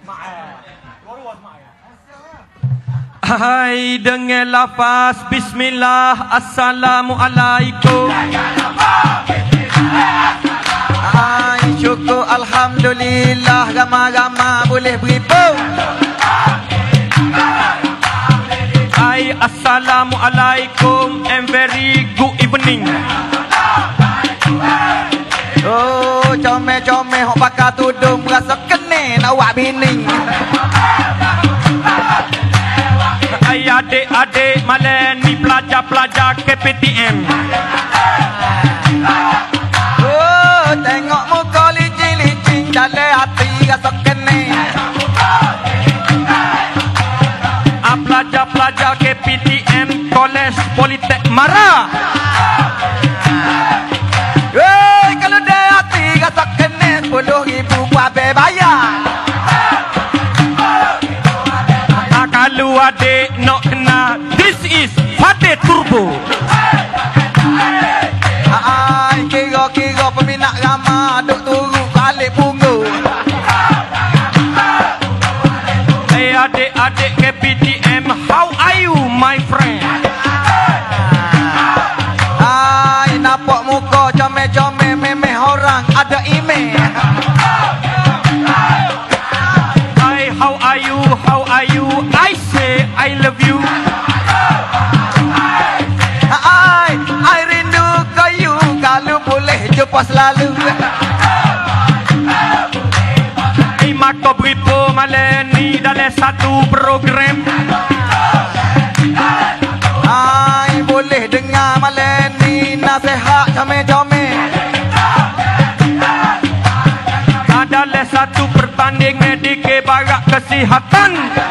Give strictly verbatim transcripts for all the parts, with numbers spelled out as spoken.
Hai dengan lafaz bismillah assalamualaikum. Hai syukur alhamdulillah, gama-gama boleh beribu. Hai assalamualaikum and very good evening. Oh comel-comel hok pakai tudung rasa kene nak awak bini. Hai adik-adik maleni pelajar-pelajar K P T M. Oh tengok muka licin-licin dalam hati rasa kene. Ah pelajar-pelajar K P T M Kolej Politek Mara. Hey kalau dalam hati rasa kene sepuluh ribu buat bayar. Kalau adik nak kena, this is Fatih Turbo. Hai kira-kira peminat ramah duk turut balik punggu. Hey adik-adik K P T M, how are you my friend? Hai nampak muka comel-comel memeh orang ada email. Hai how are you, how are you? I say I love you. I, I rindu kau you. Kalau boleh jumpa selalu. Hey maka beribu maleni dalam satu program. I boleh dengar maleni nasihat comel-comel. Dalam satu pertanding medik barak kesihatan.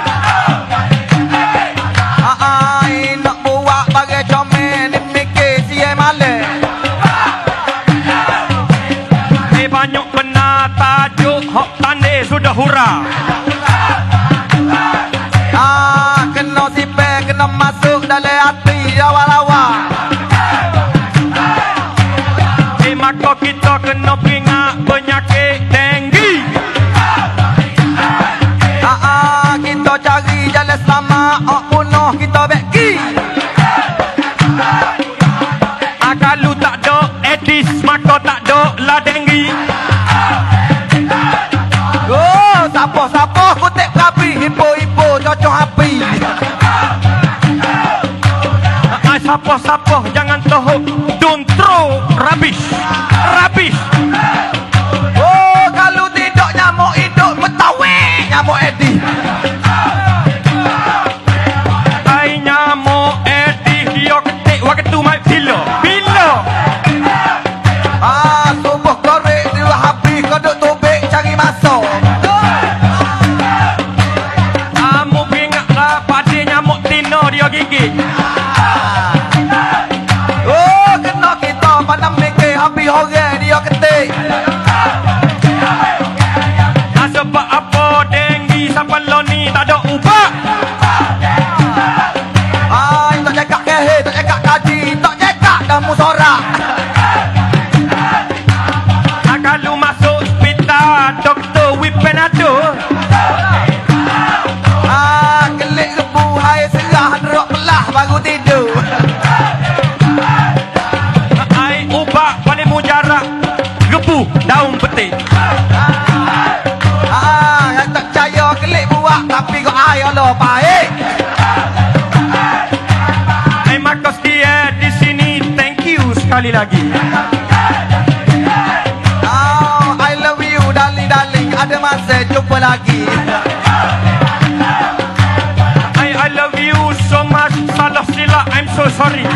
Ai nak buat bagai comel ni mikir siai malam. Eh banyak benar tajuk hok tandai sudah hura. Ah kena sipek kena masuk dalam hati awal-awal. Eh maka kita kena peringat penyakit denggi. Ah ah kita cari jalan selamat ok bunuh kita beki. Ah kalau tak ada Edis maka tak ada lah denggi. Oh siapa-siapa kutip kapi hipo-hipo cocok api. Ah siapa-siapa jangan tohok, don't throw rubbish. Rubbish. Oh kalau tidak nyamuk hidup metawe nyamuk Edi. Hai nyamuk Edi dia ketik waktu mai pilo. Pilo. Ah subuh korek dia habis kau duk tubik cari masuk. Kamu ingatlah pada nyamuk tino dia gigit. Oh kena kita pandang mikir habis orang dia ketik. Ah sebab apa denggi sampai loni tak ada ubah. Ai tak cakap kehe, tak cakap kaji, tak cakap dah musorak. Ah kalau masuk hospital doktor Wipenado. Ah kelik rebu hai serah drop belah baru tidur. Ai ubah paling mujarab rebu daun petik. Ah tak percaya kelik buat tapi kau ai Allah baik. Ai maka setia di sini thank you sekali lagi. Oh I love you darling darling ada masa jumpa lagi. I I love you so much salah sila I'm so sorry.